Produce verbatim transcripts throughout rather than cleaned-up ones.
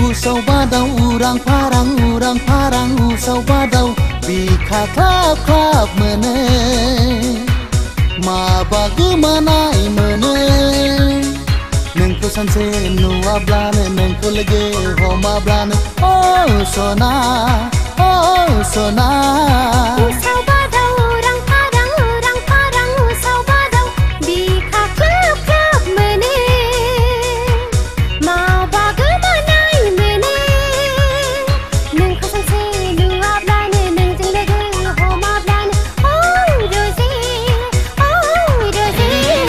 Usau badau urang parang urang parang usau badau bika klap klap mene ma bagamanai mene nengko sanse nuablane nengko lege homablane oh sona oh sona Usau badau urang parang urang parang usau badau bika klap klap mene ma bagamanai mene nengko sanse nuablane nengko lege homablane oh rozi oh rozi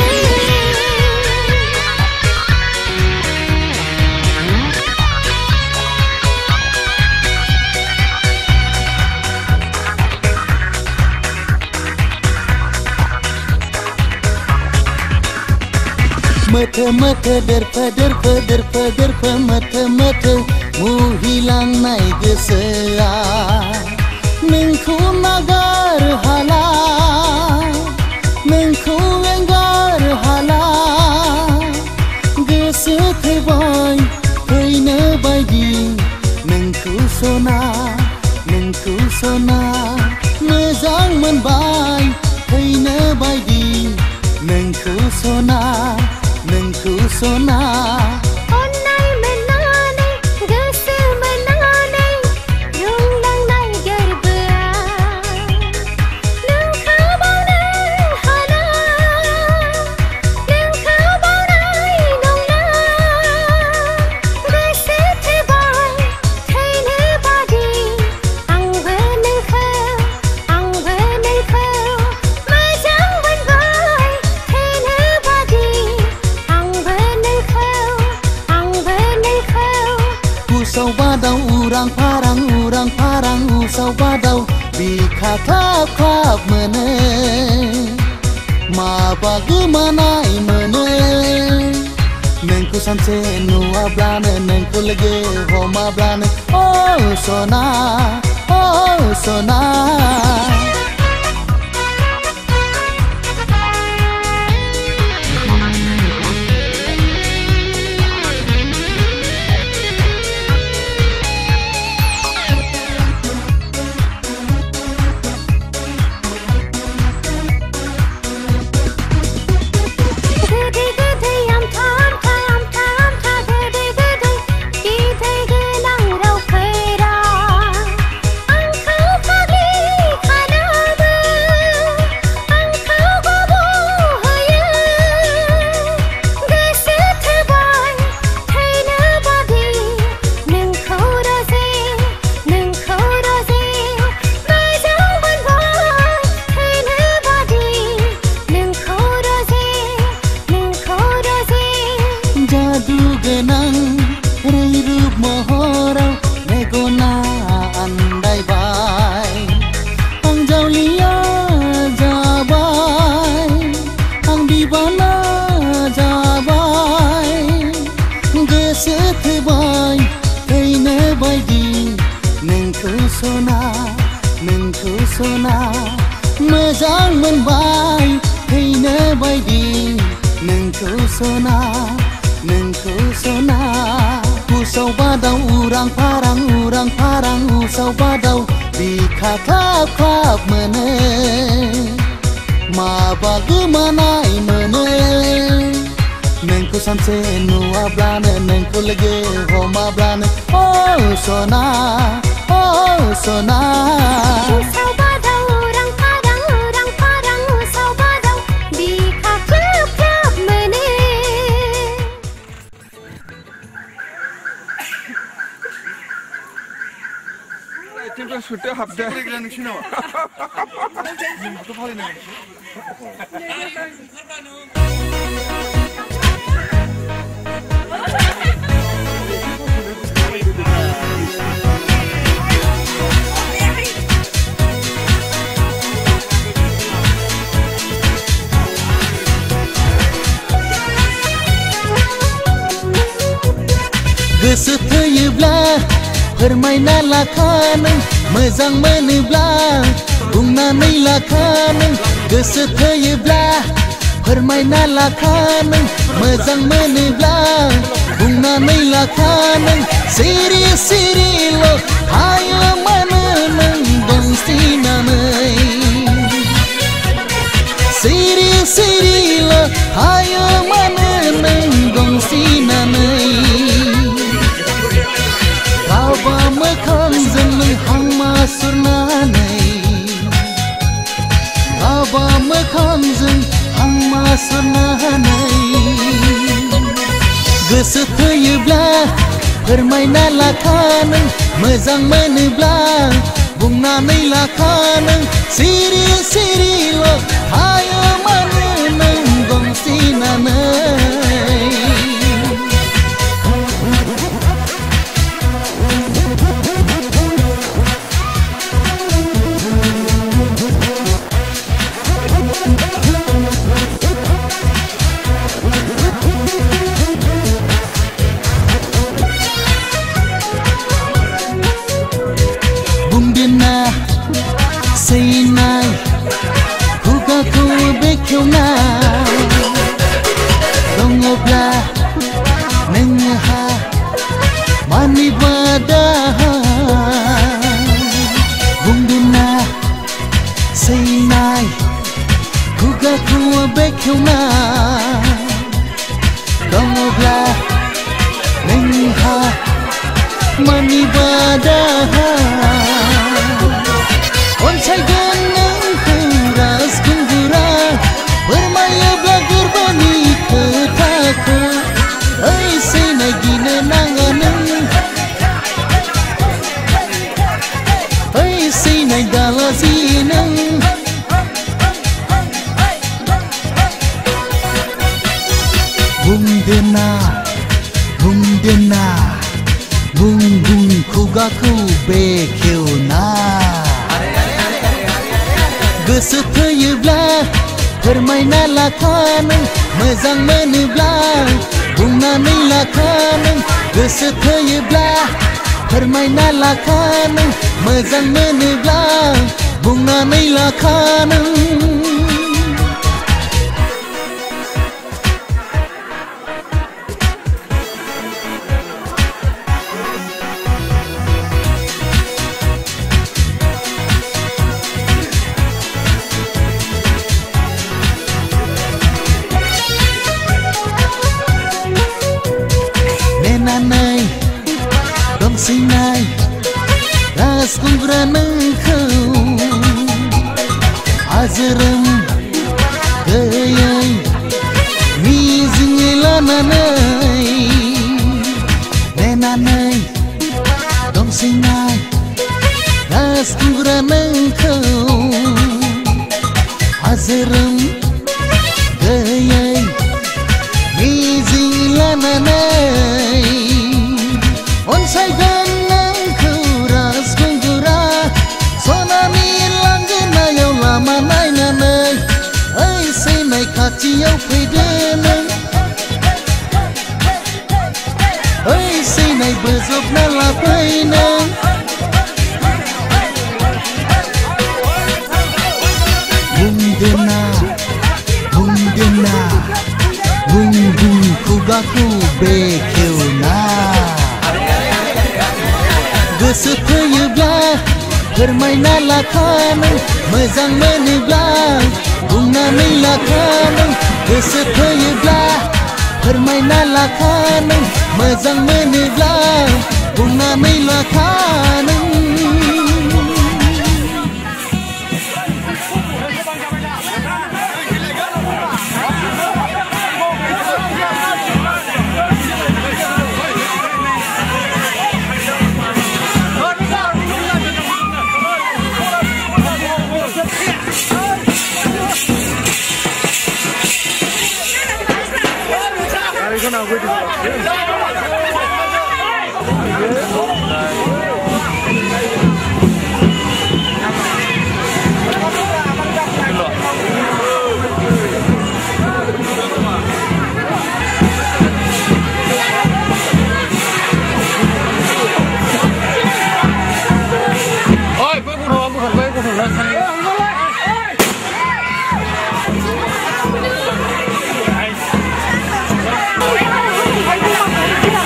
Mete mete derpe derpe derpe derpe mete mete mu hilang nai gesea nengku nagar hala nengku enggar hala gese tebai heine baigi nengku sona nengku sona mezang menbai heine baigi nengku sona nengku sona Onai menanai gese menanai rung lang nai gerbea nung kabau nai hala nung kabau nai nong na gese tebai theine badi ang beneng kheu ang beneng kheu majang ban bai theine badi ang beneng kheu ang beneng kheu Usau badau urang parang urang parang usau badau bika klap klap mene ma bagamanai mene nengku sanse nuablane nengku lege homablane oh sona oh sona Gede gede am tham tham tham tha gede gede gede gelang rau khaira ang khau khali khana ba ang khau gobo hoya gese thebai theina badi nung khau roze nung khau roze majang ban bai theina badi nung khau roze nung khau roze Jadu genang rei rup mohorau negona andai bai ang jaulia jabai ang dibana jabai gese tebai heine baigi nengku sona nengku sona mezang menbai heine baigi nengku sona nengku sona usau badau urang parang urang parang usau badau bika klap klap mene ma bagamanai mene nengku sanse nuablane nengku lege homablane oh sona oh sona Usau badau urang parang urang parang usau badau bika klap klap mene Kita sudah habis. Goso थैयोब्ला फोरमायना लाखा नों मोजां मोनोब्ला बुंनानै लाखा नों गोसो थैयोब्ला फोरमायना लाखा नों मोजां मोनोब्ला बुंनानै लाखा नों सिरि सिरिल' हायो मानो नों दंसिनानै सिरि सिरिल' हायो मानो नों दंसिनानै गावबा मोखांजों नों हांमा सुरनानै गावबा मोखांजों हांमा सुरनानै गोसो फैयोब्ला फोरमायना लाखा नों मोजां मोनोब्ला बुंनानै लाखा नों सिरि सिरिल' हायो मानो नों दंसिनानै सैनाय खुगाखौ बेखेवना दङब्ला नोंहा मानिबा दाहा बुंदोंना सैनाय खुगाखौ बेखेवना दङब्ला नोंहा मानिबा दाहा अनसायगोन नोंखौ राजखुंगुरा फोरमायोब्ला गोरबोनि खोथाखौ ओइ सैनाय गिनो नाङा नों ओइ सैनाय दालाजि नों बुंदोना बुंदोना बुं बुं खुगाखौ बेखेवना गोसो फैयोब्ला फोरमायना लाखा नों मोजां मोनोब्ला बुंनानै लाखा नों गोसो फैयोब्ला फोरमायना लाखा नों मोजां मोनोब्ला बुंनानै लाखा नों दंसिनाय राजखुंगुरा नोंखौ आजोरोम गैयै मिजिङै लानानै नेनानै दंसिनाय राजखुंगुरा नोंखौ आजोरोम गैयै मिजिं लानानै अनसायगोन नोंखौ राजखुंगुरा सनानि लांगोनायाव लामा नायनानै ओइ सैनाय खाथियाव फैदो नों ओइ सैनाय बोजबना लाफै नों बुंदोना बुंदोना बुं बुं खुगाखौ बेखेवना गोसो फैयोब्ला फोरमायना लाखा नों मोजां मोनोब्ला बुंनानै लाखा नों गोसो फैयोब्ला फोरमायना लाखा नों मोजां मोनोब्ला बुंनानै लाखा नों Hãy subscribe cho kênh Ghiền Mì Gõ để không bỏ lỡ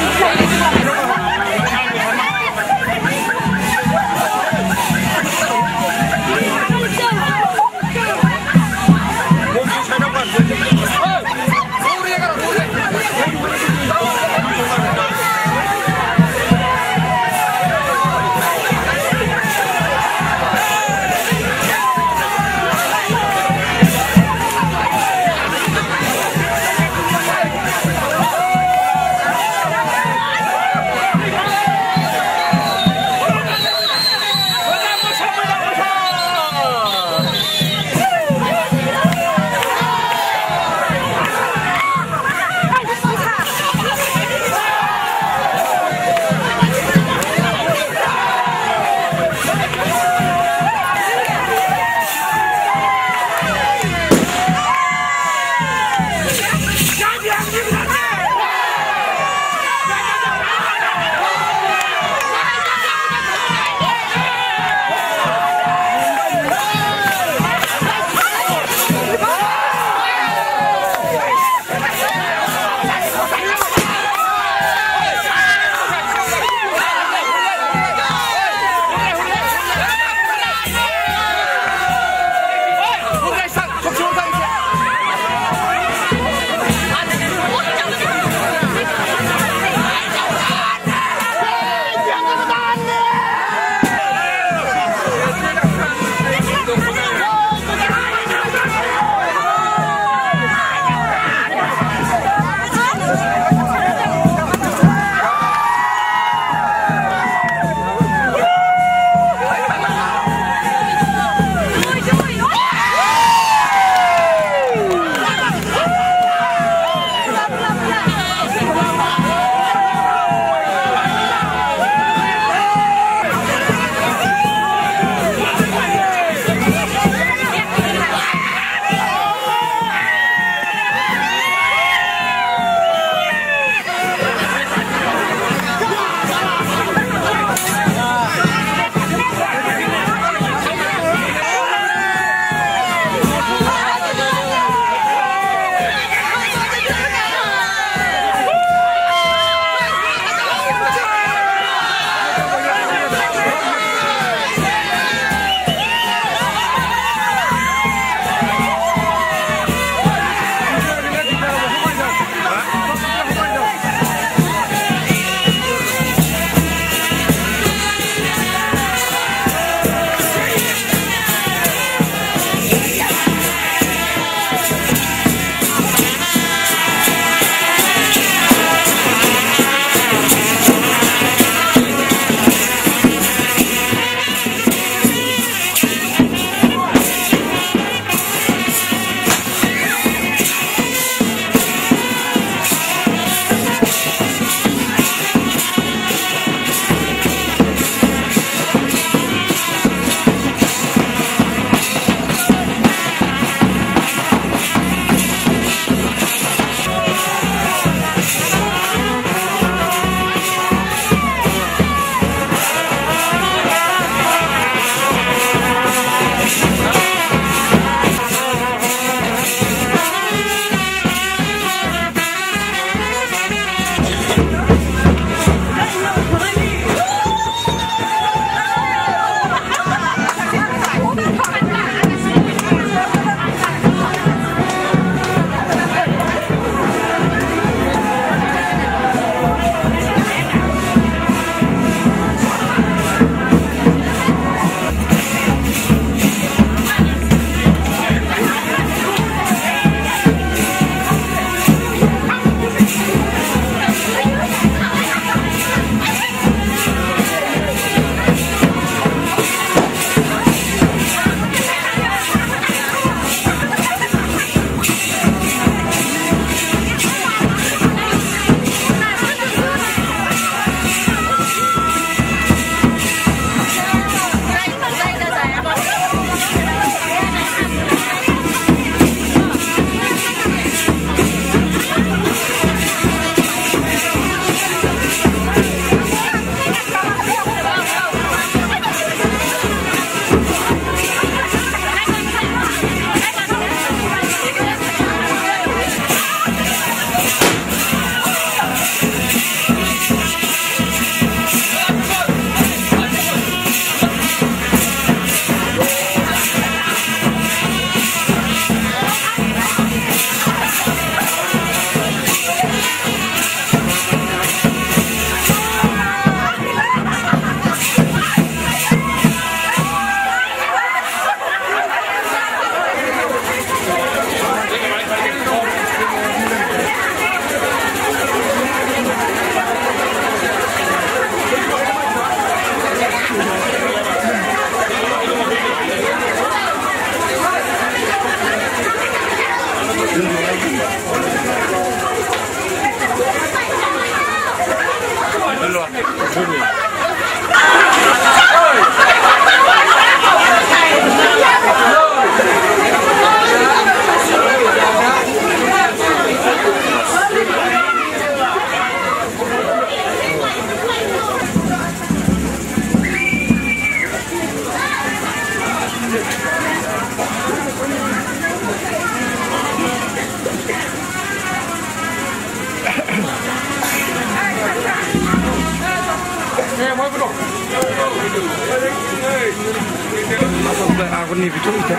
Aku nih bicara itu.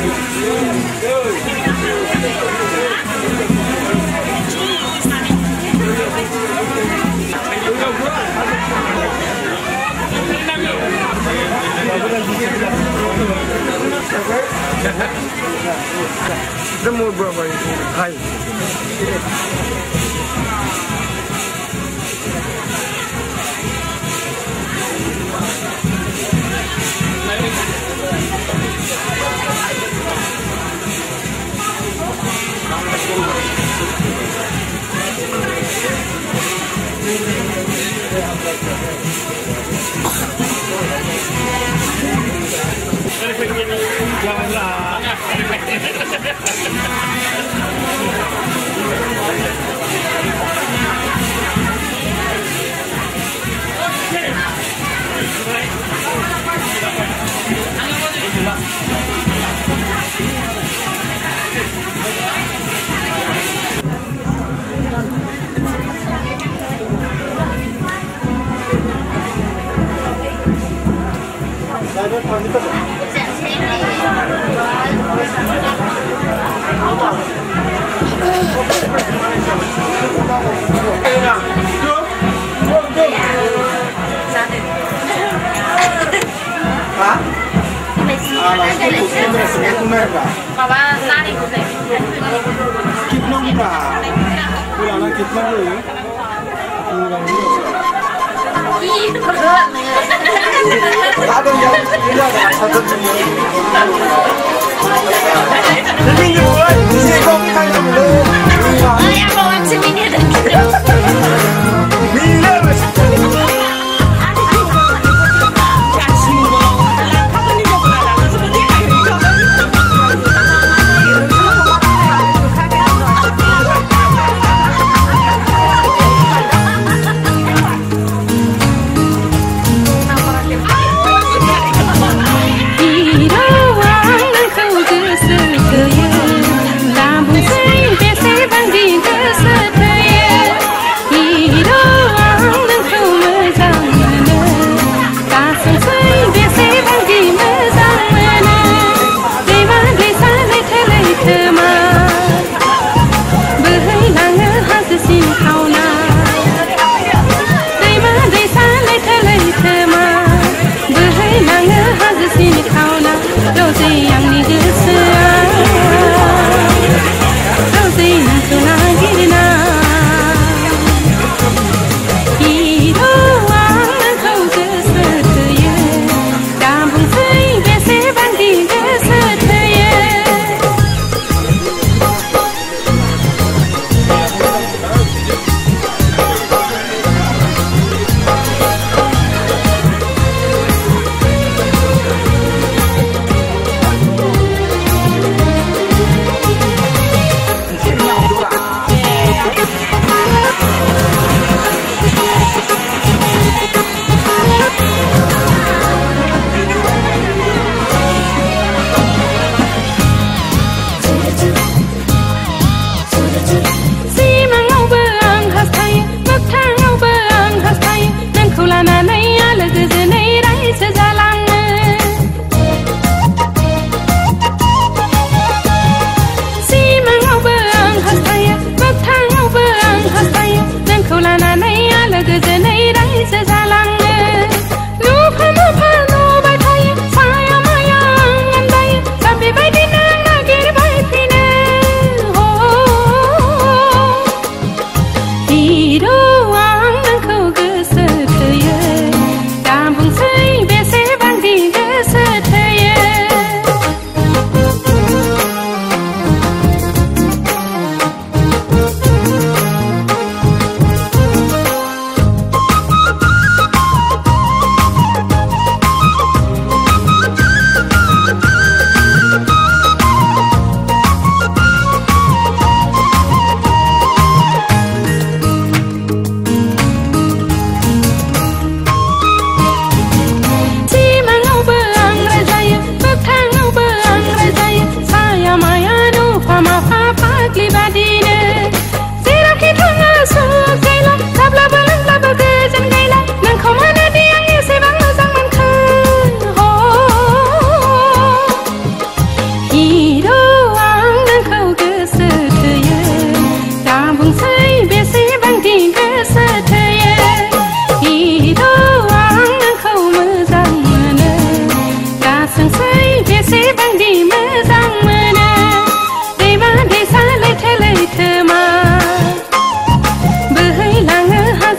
Semua berapa ini? Hai.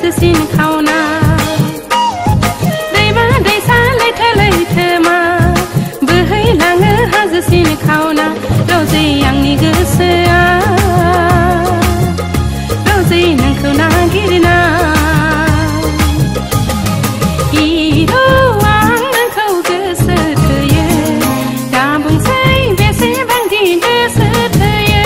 हाजोसिन खावना दैमा दैसा लैथो लैथोमा बोहैलाङो हाजोसिन खावना रौजै आंनि गोसोआ रौजै नोंखौ नागिरना हिरौ आं नोंखौ गोसो थोयो दा बुंसै बेसेबांदि गोसो थोयो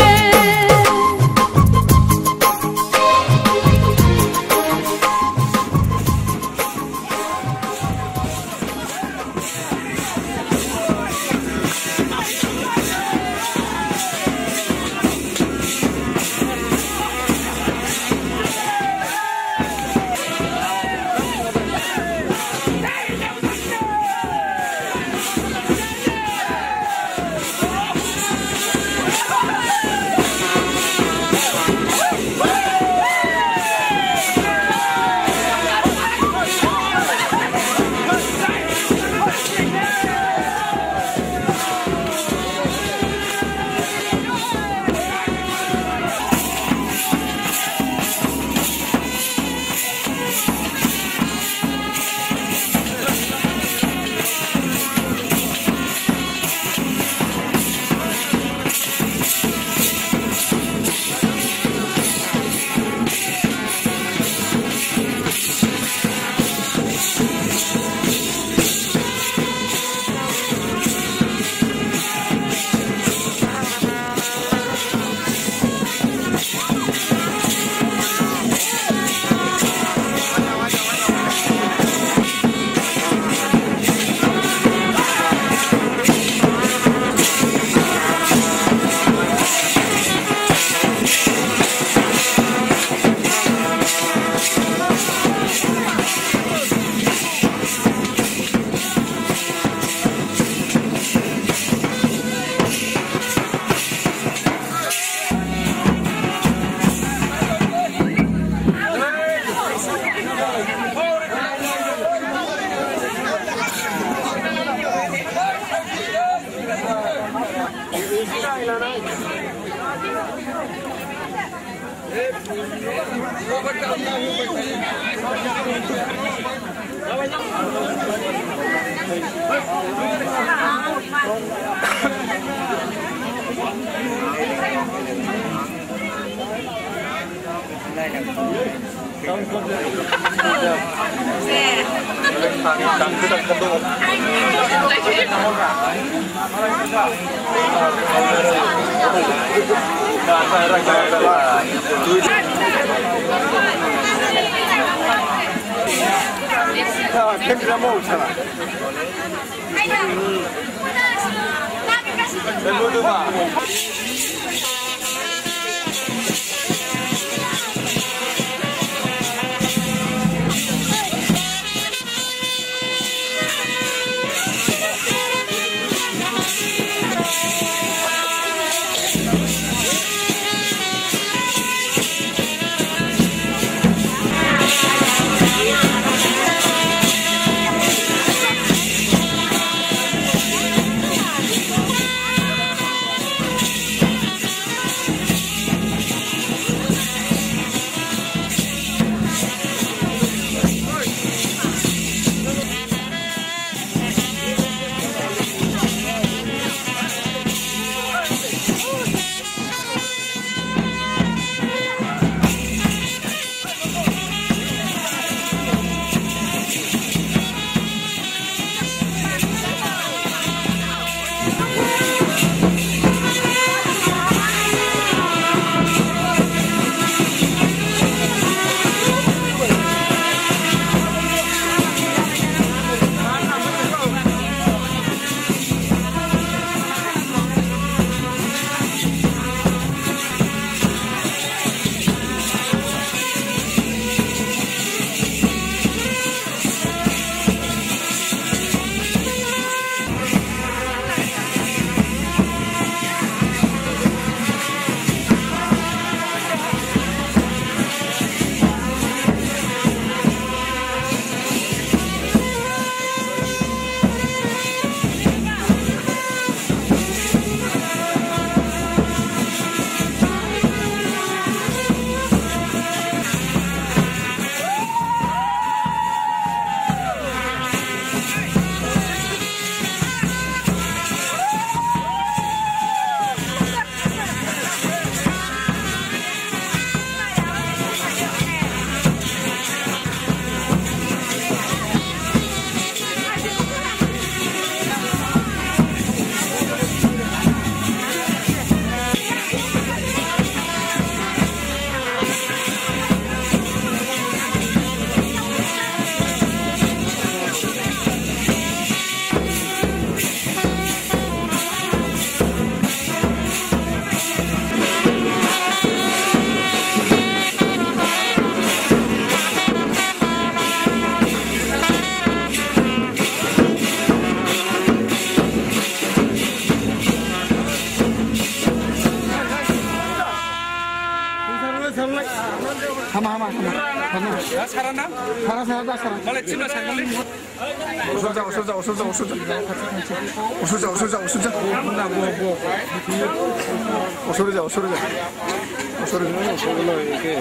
야 살았나? 살아 살아 살아. 원래 찔러 살길래? 웃어자 웃어자 웃어자 웃어자 웃어자 웃어자 웃어자 나뭐뭐 웃어자 웃어자 웃어자 저걸로 이렇게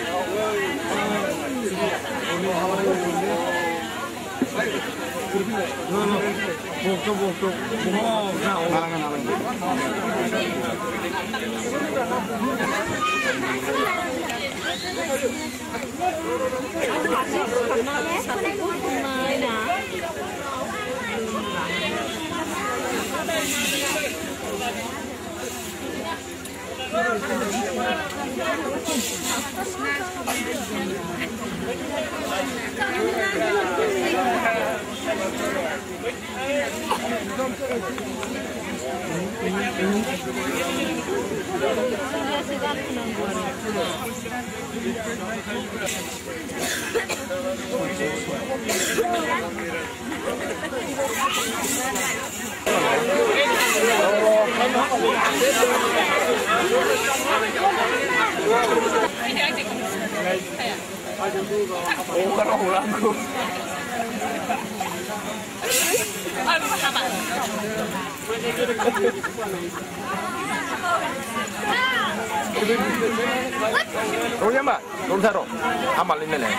뭐뭐뭐 나랑가 나랑가 오 가라 오랑고 Rungnya mbak, rung taruh amal ini nih.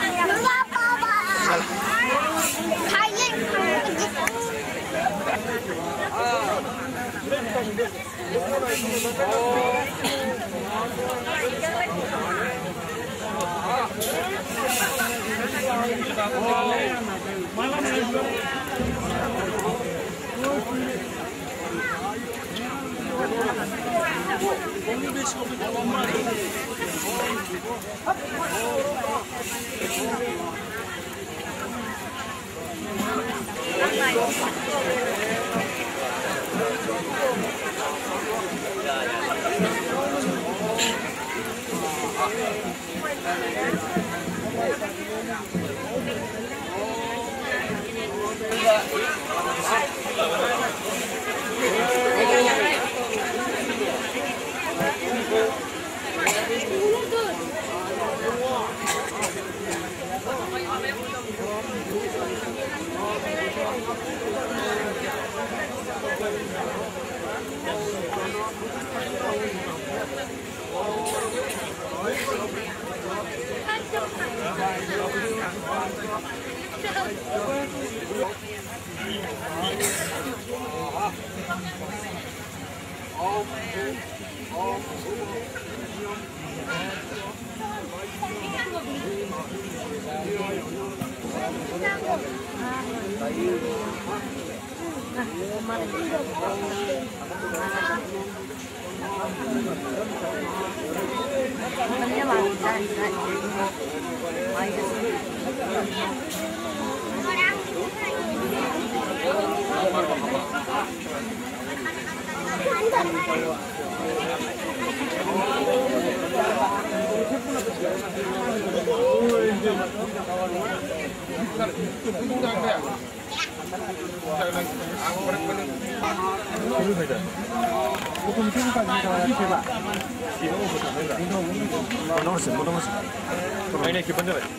Ini kipan dulu.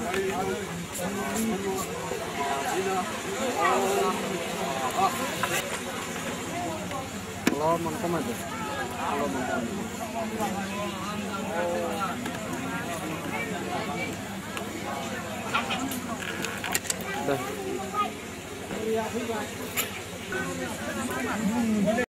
Kalau mau kemana? Kalau mau. Dah.